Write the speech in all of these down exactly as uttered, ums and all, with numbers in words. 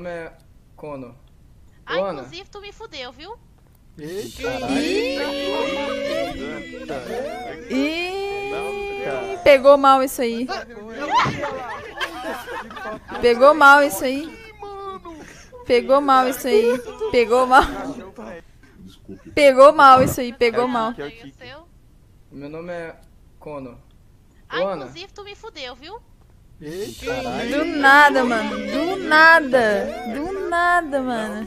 é Kono. Ah, Ô, Ana. inclusive tu me fudeu, viu? Ih, pegou mal isso aí. Pegou mal isso aí. Pegou mal isso aí. Pegou mal. Pegou mal isso aí, pegou mal. Foi o seu? Meu nome é Kono. Ah, Ô, Ana. inclusive tu me fudeu, viu? Do nada, mano. Do nada. Do nada, mano.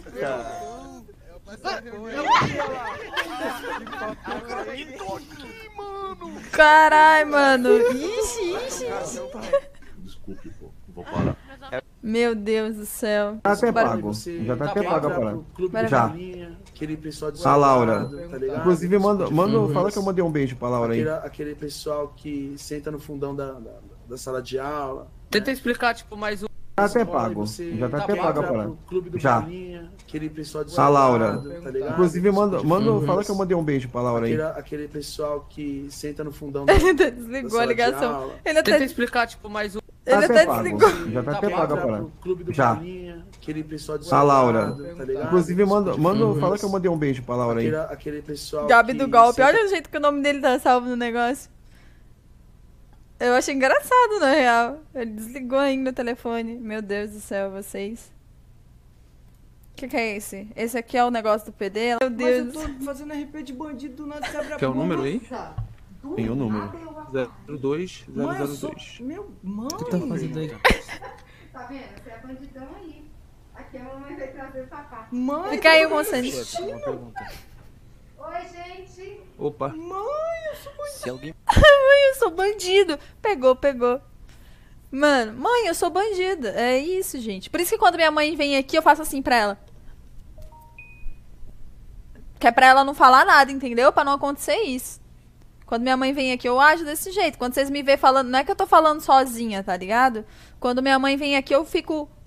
Carai, mano. Ixi, ixi, ixi. Desculpe, pô. Vou parar. Meu Deus do céu. Tá até Bora- pago. Já tá até pago a parada. Bora Já. ver. Aquele pessoal de A Laura. tá ligado? Inclusive, manda, manda, Uhum. fala que eu mandei um beijo pra Laura aí. Aquele, aquele pessoal que senta no fundão da, da, da sala de aula. Tenta explicar, tipo, mais um. Tá até pago. Já tá até pago a parada. Já. Aquele pessoal de A Laura. tá ligado? Inclusive, manda, manda, Uhum. fala que eu mandei um beijo pra Laura aí. Aquele, aquele pessoal que senta no fundão da, Ele até da desligou a sala de ligação. aula. Ele até, Tenta explicar, tipo, mais um. Tá ele até até pago. desligou. Já tá até pago a parada. Clube do Já. Bolinha, aquele pessoal de A Laura. tá ligado? Inclusive, manda, manda, Uhum. fala que eu mandei um beijo pra Laura aí. Aquele, aquele pessoal Gabi que do golpe. senta- Olha o jeito que o nome dele tá salvo no negócio. Eu achei engraçado, na real. Ele desligou ainda o telefone. Meu Deus do céu, vocês. O que, que é esse? Esse aqui é o negócio do P D? Meu Mas eu Deus. tô fazendo R P de bandido, do nada você abre a Quer o bomba. número aí? Do Tem o número. nada eu abro- zero dois Mãe, eu zero sou... zero dois. Meu, mãe. O que tá fazendo aí? Tá vendo? Você é bandidão aí. Aqui a mamãe vai trazer o sapato. Mãe, Fica aí, tô moçante. Uma pergunta. Oi, gente. Opa. Mãe, eu sou bandido. Se alguém. Mãe, eu sou bandido. Pegou, pegou. Mano, mãe, eu sou bandida. É isso, gente. Por isso que quando minha mãe vem aqui, eu faço assim pra ela. Que é pra ela não falar nada, entendeu? Pra não acontecer isso. Quando minha mãe vem aqui, eu ajo desse jeito. Quando vocês me vê falando... Não é que eu tô falando sozinha, tá ligado? Quando minha mãe vem aqui, eu fico